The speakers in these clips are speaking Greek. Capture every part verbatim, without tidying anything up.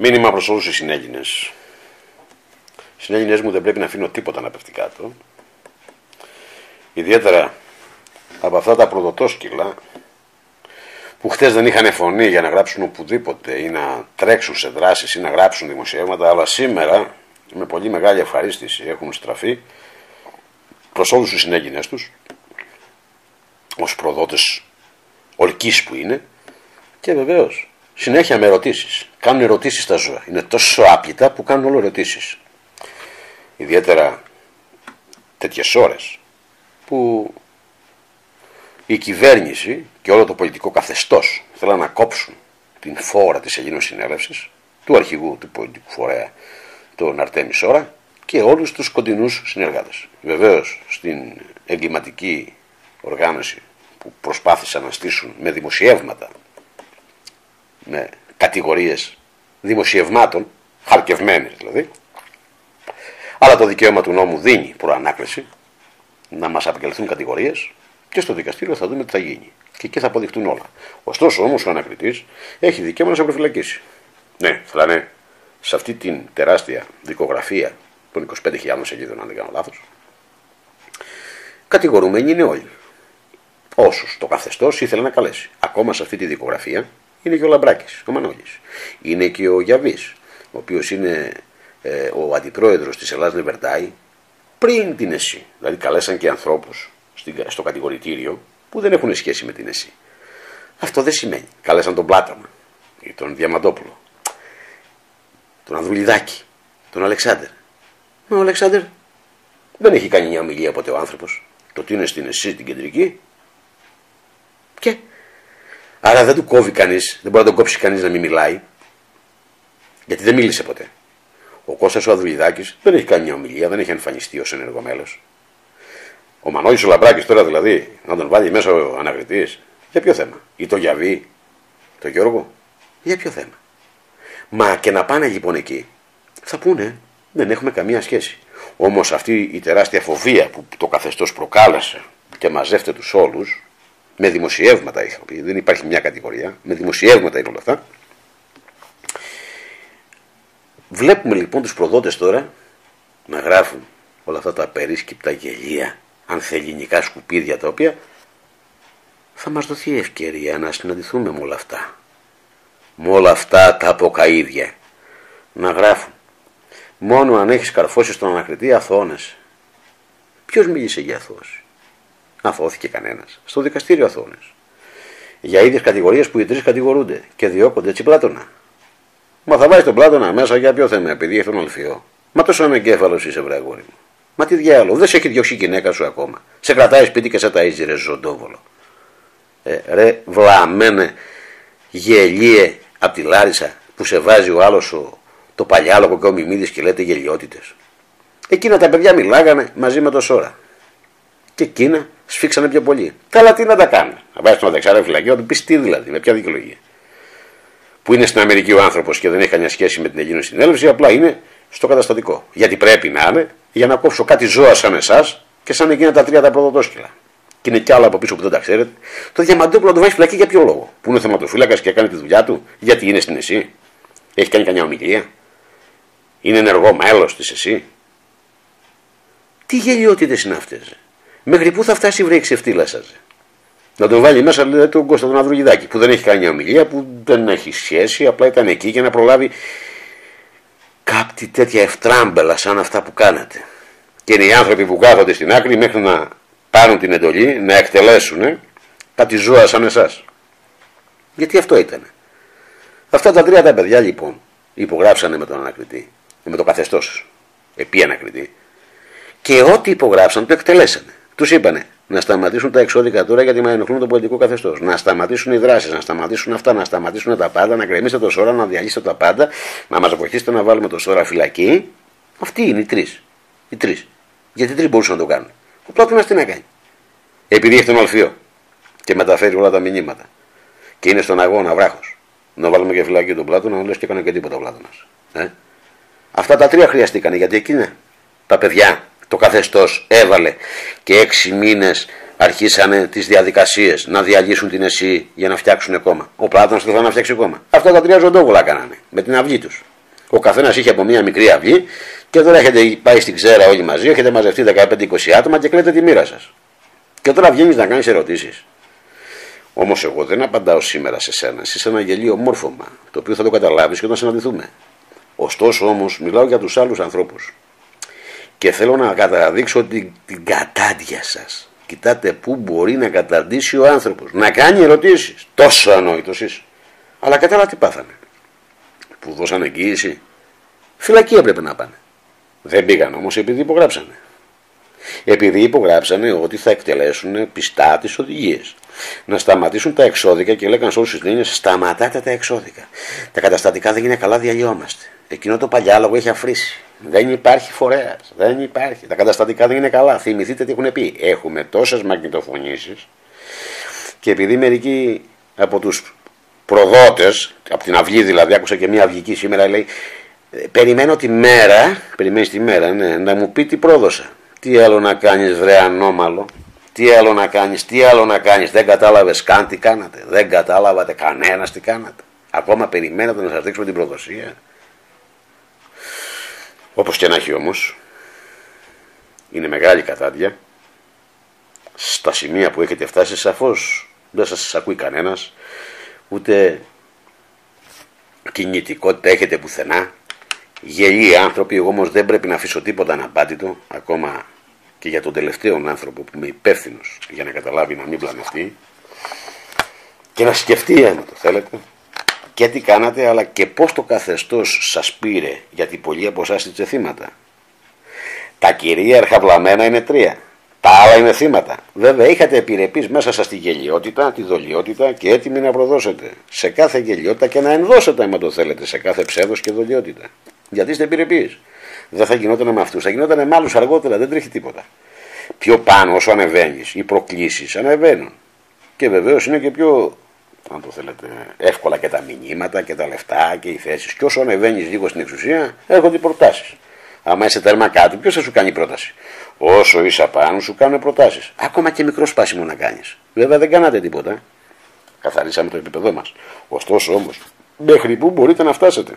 Μήνυμα προς όλους οι συνέλληνες. Οι συνέλληνες μου δεν πρέπει να αφήνω τίποτα να πέφτει κάτω. Ιδιαίτερα από αυτά τα προδοτόσκυλα που χτες δεν είχαν φωνή για να γράψουν οπουδήποτε ή να τρέξουν σε δράσεις ή να γράψουν δημοσιεύματα, αλλά σήμερα με πολύ μεγάλη ευχαρίστηση έχουν στραφεί προς όλους τους συνέλληνες τους ως προδότες ολκής που είναι, και βεβαίως συνέχεια με ερωτήσεις. Κάνουν ερωτήσεις στα ζώα. Είναι τόσο άπλυτα που κάνουν όλο ερωτήσεις. Ιδιαίτερα τέτοιες ώρες που η κυβέρνηση και όλο το πολιτικό καθεστώς θέλουν να κόψουν την φόρα της Ελλήνων Συνέλευσης, του αρχηγού του πολιτικού φορέα, τον Αρτέμι Σόρα, και όλους τους κοντινούς συνεργάτες. Βεβαίως στην εγκληματική οργάνωση που προσπάθησαν να στήσουν με δημοσιεύματα, με κατηγορίες δημοσιευμάτων, χαρκευμένες δηλαδή, αλλά το δικαίωμα του νόμου δίνει προανάκριση να μας απαγγελθούν κατηγορίες και στο δικαστήριο θα δούμε τι θα γίνει. Και εκεί θα αποδειχτούν όλα. Ωστόσο όμως ο ανακριτής έχει δικαίωμα να σε προφυλακίσει. Ναι, θα λένε σε αυτή την τεράστια δικογραφία των είκοσι πέντε χιλιάδων σελίδων, αν δεν κάνω λάθος, κατηγορούμενοι είναι όλοι. Όσους το καθεστώς ήθελε να καλέσει. Ακόμα σε αυτή τη δικογραφία είναι και ο Λαμπράκης, ο Μανώλης. Είναι και ο Γιαβής, ο οποίος είναι ε, ο αντιπρόεδρος της Ελλάς Νεβερντάη πριν την ΕΣΥ. Δηλαδή καλέσαν και ανθρώπους στο κατηγορητήριο που δεν έχουν σχέση με την ΕΣΥ. Αυτό δεν σημαίνει. Καλέσαν τον Πλάτωνα ή τον Διαμαντόπουλο, τον Ανδρουλιδάκη, τον Αλεξάνδερ. Μα ο Αλεξάνδερ δεν έχει κάνει μια ομιλία ποτέ ο άνθρωπος. Το ότι είναι στην ΕΣΥ την κεντρική. Και άρα δεν του κόβει κανείς, δεν μπορεί να τον κόψει κανείς να μην μιλάει, γιατί δεν μίλησε ποτέ. Ο Κώστας ο Ανδρουλιδάκης δεν έχει κάνει μια ομιλία, δεν έχει εμφανιστεί ως ενεργό μέλος. Ο Μανώλης ο Λαμπράκης τώρα δηλαδή, να τον βάλει μέσα ο ανακριτής, για ποιο θέμα? Ή το Γιαβή, το Γιώργο, για ποιο θέμα? Μα και να πάνε λοιπόν εκεί, θα πούνε δεν έχουμε καμία σχέση. Όμως αυτή η τεράστια φοβία που το καθεστώς προκάλεσε και μαζεύτε τους όλους, με δημοσιεύματα είχα πει, δεν υπάρχει μια κατηγορία, με δημοσιεύματα είναι όλα αυτά. Βλέπουμε λοιπόν τους προδότες τώρα να γράφουν όλα αυτά τα απερίσκυπτα γελία, ανθελληνικά σκουπίδια, τα οποία θα μας δοθεί ευκαιρία να συναντηθούμε με όλα αυτά. Με όλα αυτά τα αποκαΐδια. Να γράφουν. Μόνο αν έχεις καρφώσει στον ανακριτή αθώωνες. Ποιος μίλησε για αθώωση? Αθώθηκε κανένας? Στο δικαστήριο αθώωνες. Για ίδιες κατηγορίες που οι τρεις κατηγορούνται και διώκονται, έτσι Πλάτωνα. Μα θα βάζει τον Πλάτωνα μέσα για ποιο θέμα? Επειδή έχει τον Αλφιό. Μα τόσο ανεγκέφαλος είσαι, βρε αγόρι μου. Μα τι διάλογο, δεν σε έχει διώξει η γυναίκα σου ακόμα. Σε κρατάει σπίτι και σε ταΐζει, ρε ζωντόβολο. Ε, ρε βλαμένε γελίε απ' τη Λάρισα που σε βάζει ο άλλος ο, το παλιάλογο και ο Μιμίδης και λέτε γελιότητες. Εκείνα τα παιδιά μιλάγανε μαζί με το Σόρα. Και εκείνα σφίξανε πιο πολύ. Καλά, τι να τα κάνουν? Να βάζει τον Αδεξάρα φυλακή, να του πει τι δηλαδή, με ποια δικαιολογία? Που είναι στην Αμερική ο άνθρωπος και δεν έχει καμιά σχέση με την Ελλήνων Συνέλευση, απλά είναι στο καταστατικό. Γιατί πρέπει να είναι για να κόψω κάτι ζώα σαν εσάς και σαν εκείνα τα τρία τα προδοτόσκυλα. Και είναι κι άλλα από πίσω που δεν τα ξέρετε. Το Διαμαντόπουλο να το βάζει φυλακή για ποιο λόγο? Που είναι θεματοφύλακας και κάνει τη δουλειά του? Γιατί είναι στην ΕΣΥ? Έχει κάνει καμιά ομιλία? Είναι ενεργό μέλος της ΕΣΥ? Τι γελιότητες είναι αυτές? Μέχρι πού θα φτάσει η βρέξη ξεφτύλα σας? Να τον βάλει μέσα, λέει, τον Κώστα τον Ανδρουλιδάκη, που δεν έχει κάνει ομιλία, που δεν έχει σχέση, απλά ήταν εκεί για να προλάβει κάτι τέτοια ευτράμπελα σαν αυτά που κάνετε. Και είναι οι άνθρωποι που κάθονται στην άκρη μέχρι να πάρουν την εντολή, να εκτελέσουν κάτι ζώα σαν εσάς. Γιατί αυτό ήταν. Αυτά τα τρία τα παιδιά λοιπόν υπογράψανε με τον ανακριτή, με το καθεστώς επί ανακριτή, και ό,τι υπογράψαν το εκτελέσανε. Τους είπανε να σταματήσουν τα εξώδικα τώρα γιατί μας ενοχλούν το πολιτικό καθεστώς. Να σταματήσουν οι δράσεις, να σταματήσουν αυτά, να σταματήσουν τα πάντα, να γκρεμίσετε το Σόρα, να διαλύσετε τα πάντα, να μας βοηθήσετε να βάλουμε το Σόρα φυλακή. Αυτοί είναι οι τρεις. Οι τρεις. Γιατί τρεις μπορούσαν να το κάνουν. Ο Πλάτωνας τι να κάνει? Επειδή έχει τον Αλφιό και μεταφέρει όλα τα μηνύματα και είναι στον αγώνα βράχος. Να βάλουμε και φυλακή τον Πλάτωνα, να λες και έκανε και τίποτα ο Πλάτωνας. Ε? Αυτά τα τρία χρειαστήκανε γιατί εκείνα τα παιδιά. Το καθεστώς έβαλε και έξι μήνες αρχίσανε τις διαδικασίες να διαλύσουν την ΕΣΥ για να φτιάξουν κόμμα. Ο Πλάτωνας θέλει να φτιάξει κόμμα. Αυτά τα τρία ζωντόβολα κάνανε με την αυγή τους. Ο καθένας είχε από μία μικρή αυλή και τώρα έχετε πάει στην ξέρα όλοι μαζί, έχετε μαζευτεί δεκαπέντε είκοσι άτομα και κλαίτε τη μοίρα σας. Και τώρα βγαίνεις να κάνεις ερωτήσεις. Όμως εγώ δεν απαντάω σήμερα σε σένα, εσύ είσαι ένα γελίο μόρφωμα, το οποίο θα το καταλάβεις και όταν συναντηθούμε. Ωστόσο όμως μιλάω για τους άλλους ανθρώπους. Και θέλω να καταδείξω την, την κατάντια σας. Κοιτάτε πού μπορεί να καταντήσει ο άνθρωπος. Να κάνει ερωτήσεις. Τόσο ανόητος είσαι. Αλλά κατάλαβα τι πάθανε. Που δώσανε εγγύηση. Φυλακή έπρεπε να πάνε. Δεν πήγαν όμως επειδή υπογράψανε. Επειδή υπογράψανε ότι θα εκτελέσουν πιστά τις οδηγίες. Να σταματήσουν τα εξώδικα και λέγανε σε όλους τους Έλληνες: σταματάτε τα εξώδικα. Τα καταστατικά δεν είναι καλά, διαλυόμαστε. Εκείνο το παλιάλογο έχει αφρίσει. Δεν υπάρχει φορέας. Δεν υπάρχει. Τα καταστατικά δεν είναι καλά. Θυμηθείτε τι έχουν πει. Έχουμε τόσες μαγνητοφωνήσεις και επειδή μερικοί από τους προδότες, από την αυγή δηλαδή, άκουσα και μια αυγική σήμερα, λέει: περιμένω τη μέρα, περιμένεις τη μέρα, ναι, να μου πει τι πρόδωσα. Τι άλλο να κάνεις, βρε ανώμαλο. Τι άλλο να κάνεις, τι άλλο να κάνεις. Δεν κατάλαβες καν τι κάνατε. Δεν κατάλαβατε κανένας τι κάνατε. Ακόμα περιμένατε να σας δείξουμε την προδοσία. Όπως και να έχει όμως, είναι μεγάλη κατάντια. Στα σημεία που έχετε φτάσει σαφώς δεν σας ακούει κανένας, ούτε κινητικότητα έχετε πουθενά. Γελοί άνθρωποι, εγώ όμως δεν πρέπει να αφήσω τίποτα αναπάντητο, ακόμα και για τον τελευταίο άνθρωπο που είμαι υπεύθυνος για να καταλάβει να μην πλανευτεί και να σκεφτεί, αν το θέλετε, και τι κάνατε, αλλά και πώς το καθεστώς σας πήρε, γιατί πολλοί από εσάς είστε θύματα. Τα κυρίαρχα βλαμμένα είναι τρία. Τα άλλα είναι θύματα. Βέβαια, είχατε επιρρεπείς μέσα σας τη γελιότητα, τη δολιότητα και έτοιμοι να προδώσετε σε κάθε γελιότητα και να ενδώσετε, άμα το θέλετε, σε κάθε ψέδος και δολιότητα. Γιατί είστε επιρρεπείς. Δεν θα γινόταν με αυτούς, θα γινόταν με άλλους αργότερα, δεν τρέχει τίποτα. Πιο πάνω, όσο ανεβαίνεις, οι προκλήσεις ανεβαίνουν. Και βεβαίως είναι και πιο, αν το θέλετε, εύκολα και τα μηνύματα και τα λεφτά και οι θέσεις. Και όσο ανεβαίνεις λίγο στην εξουσία, έρχονται οι προτάσεις. Άμα είσαι τέρμα κάτω, ποιος θα σου κάνει πρόταση. Όσο είσαι απάνω, σου κάνουν προτάσεις. Ακόμα και μικρό σπάσιμο να κάνεις. Βέβαια δεν κάνατε τίποτα. Καθαρίσαμε το επίπεδό μας. Ωστόσο όμως, μέχρι πού μπορείτε να φτάσετε.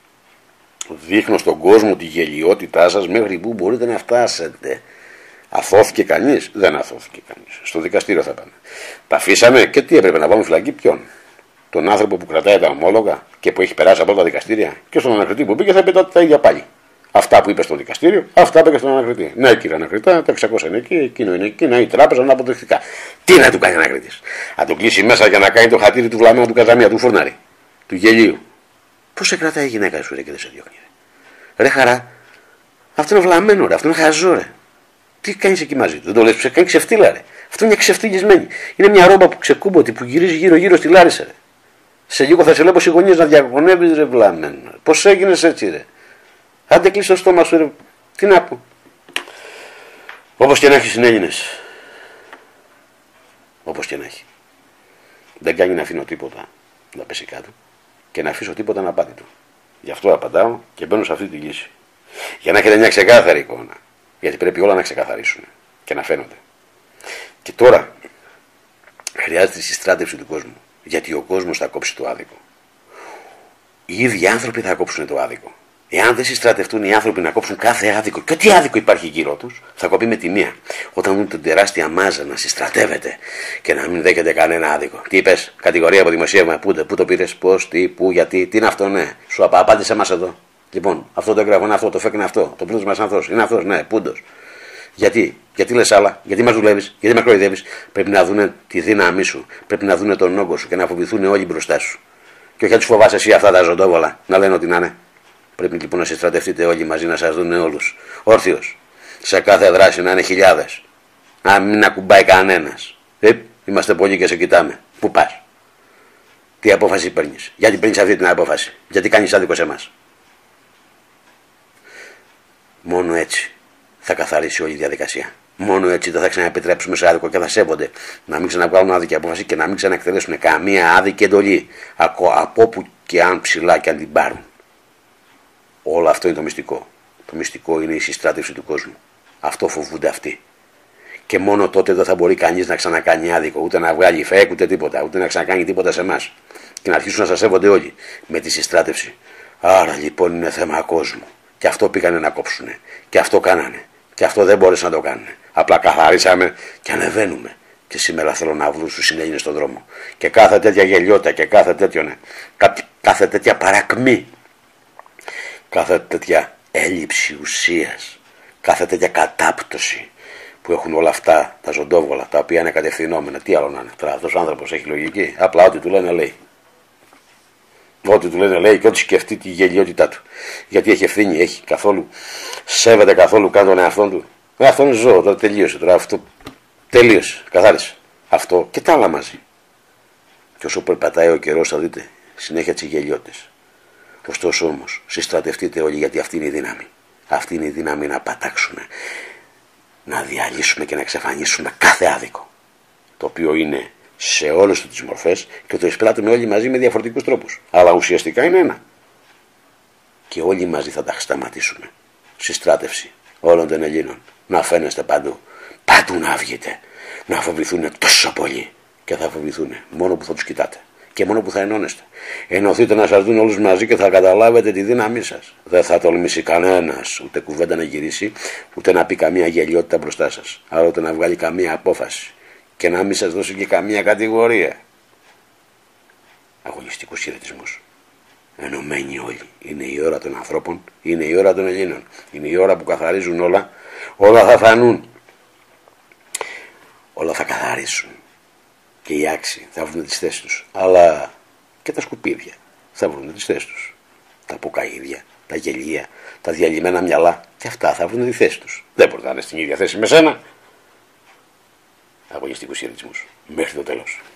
Δείχνω στον κόσμο τη γελιότητά σας μέχρι πού μπορείτε να φτάσετε. Αθώθηκε κανείς? Δεν αθώθηκε κανείς. Στο δικαστήριο θα πάνε. Τα αφήσαμε και τι έπρεπε να πάμε φυλακή? Ποιον? Τον άνθρωπο που κρατάει τα ομόλογα και που έχει περάσει από τα δικαστήρια, και στον ανακριτή που πήγε θα πει τα ίδια πάλι. Αυτά που είπε στο δικαστήριο, αυτά είπε και στον ανακριτή. Ναι, κύριε ανακριτά, τα εξακόσια είναι εκεί, εκείνο είναι εκεί, να η τράπεζα να αποδεικτικά. Τι να του κάνει ο ανακριτής? Να του κλείσει μέσα για να κάνει το χατήρι του βλαμμένα του Καζαμία, του φούρναρη, του γελίου. Πώς σε κρατάει η γυναίκα σου, ρε, και δεν σε διώχνει? Ρε χαρά, αυτό είναι βλαμμένο, ρε, αυτό είναι χαζό, ρε. Τι κάνεις εκεί μαζί του? Δεν το λες που σε κάνει ξεφτύλα, ρε. Αυτό είναι μια ξεφτυλισμένη. Είναι μια ρόμπα που ξεκούμποτη, που γυρίζει γύρω-γύρω στη Λάρισα, ρε. Σε λίγο θα σε λέω πως οι γωνίες να διαγωνεύεις, ρε βλαμμένο. Πώς έγινες έτσι, ρε. Άντε κλείσει το στόμα σου, ρε. Τι να πω. Όπως και να έχει συνέλληνες. Όπως και να έχει. Δεν κάνει να αφήνω τίποτα να πέσει κάτω και να αφήσω τίποτα να απάντητο. Γι' αυτό απαντάω και μπαίνω σε αυτή τη λύση. Για να έχετε μια ξεκάθαρη εικόνα. Γιατί πρέπει όλα να ξεκαθαρίσουν και να φαίνονται. Και τώρα χρειάζεται η συστράτευση του κόσμου. Γιατί ο κόσμος θα κόψει το άδικο. Οι ίδιοι άνθρωποι θα κόψουν το άδικο. Εάν δεν συστρατευτούν οι άνθρωποι να κόψουν κάθε άδικο, και ό,τι άδικο υπάρχει γύρω τους, θα κοπεί με τη μία. Όταν δουν την τεράστια μάζα να συστρατεύεται και να μην δέχεται κανένα άδικο. Τι είπες, κατηγορία από δημοσίευμα, πού, πού το πήρες, πώς, τι, πού, γιατί, τι είναι αυτό, ναι. Σου απα, απάντησε μας εδώ. Λοιπόν, αυτό το έγραφο είναι αυτό, το φέκ είναι αυτό, το πλούτος μας είναι αυτός, είναι αυτός, ναι, πούντος. Γιατί, γιατί λες άλλα, γιατί μας δουλεύεις, γιατί με κοροϊδεύεις? Πρέπει να δουν τη δύναμή σου, πρέπει να δουν τον όγκο σου και να φοβηθούν όλοι μπροστά σου. Και όχι να τους φοβάσαι εσύ αυτά τα ζωντόβολα, να λένε ότι να είναι. Πρέπει λοιπόν να συστρατευτείτε όλοι μαζί, να σας δουν όλους. Όρθιος. Σε κάθε δράση να είναι χιλιάδες. Να μην ακουμπάει κανένας. Ε, είμαστε πολλοί και σε κοιτάμε. Πού πας? Τι απόφαση παίρνεις? Γιατί παίρνεις αυτή την απόφαση? Γιατί κάνεις άδικο σε εμάς? Μόνο έτσι θα καθαρίσει όλη η διαδικασία. Μόνο έτσι δεν θα ξαναεπιτρέψουμε σε άδικο και θα σέβονται να μην ξαναβγάλουν άδικη απόφαση και να μην ξαναεκτελέσουν καμία άδικη εντολή. Από όπου και αν ψηλά και αν την πάρουν. Όλο αυτό είναι το μυστικό. Το μυστικό είναι η συστράτευση του κόσμου. Αυτό φοβούνται αυτοί. Και μόνο τότε δεν θα μπορεί κανείς να ξανακάνει άδικο, ούτε να βγάλει φέκ, ούτε τίποτα, ούτε να ξανακάνει τίποτα σε εμάς. Και να αρχίσουν να σας σέβονται όλοι με τη συστράτευση. Άρα λοιπόν είναι θέμα κόσμου. Και αυτό πήγανε να κόψουνε. Και αυτό κάνανε. Και αυτό δεν μπόρεσαν να το κάνουν. Απλά καθαρίσαμε και ανεβαίνουμε. Και σήμερα θέλω να βρουν στους συνέλληνες στον δρόμο. Και κάθε τέτοια γελιότητα και κάθε τέτοιο, ναι, κάθε τέτοια παρακμή, κάθε τέτοια έλλειψη ουσίας, κάθε τέτοια κατάπτωση που έχουν όλα αυτά τα ζωντόβολα, τα οποία είναι κατευθυνόμενα. Τι άλλο να είναι. Τώρα αυτός ο άνθρωπος έχει λογική. Απλά ό,τι του λένε λέει. Ό,τι του λένε λέει και ό,τι σκεφτεί τη γελιότητά του. Γιατί έχει ευθύνη, έχει καθόλου, σέβεται καθόλου καν τον εαυτό του. Ε, αυτό είναι ζώο, τώρα τελείωσε. Τώρα αυτό τελείωσε, καθάρισε. Αυτό και τα άλλα μαζί. Και όσο περπατάει ο καιρός θα δείτε συνέχεια τις γελιότητες. Ωστόσο όμως, συστρατευτείτε όλοι, γιατί αυτή είναι η δύναμη. Αυτή είναι η δύναμη να πατάξουμε, να διαλύσουμε και να εξαφανίσουμε κάθε άδικο. Το οποίο είναι σε όλες τις μορφές και το εισπράττουμε όλοι μαζί με διαφορετικούς τρόπους. Αλλά ουσιαστικά είναι ένα. Και όλοι μαζί θα τα σταματήσουμε. Συστράτευση όλων των Ελλήνων. Να φαίνεστε παντού. Παντού να βγείτε. Να φοβηθούν τόσο πολύ. Και θα φοβηθούν μόνο που θα τους κοιτάτε. Και μόνο που θα ενώνεστε. Ενωθείτε να σας δουν όλους μαζί και θα καταλάβετε τη δύναμή σας. Δεν θα τολμήσει κανένας ούτε κουβέντα να γυρίσει, ούτε να πει καμία γελιότητα μπροστά σας. Αλλά ούτε να βγάλει καμία απόφαση. Και να μην σας δώσει και καμία κατηγορία. Αγωνιστικούς χαιρετισμούς. Ενωμένοι όλοι. Είναι η ώρα των ανθρώπων, είναι η ώρα των Ελλήνων. Είναι η ώρα που καθαρίζουν όλα. Όλα θα φανούν. Όλα θα καθαρίσουν. Και οι άξιοι θα βρουν τις θέσεις τους. Αλλά και τα σκουπίδια θα βρουν τις θέσεις τους. Τα ποκαΐδια, τα γελία, τα διαλυμένα μυαλά, και αυτά θα βρουν τη θέση τους. Δεν μπορεί να είναι στην ίδια θέση με σένα. Αγωνιστικούς χαιρετισμούς. Μέχρι το τέλος.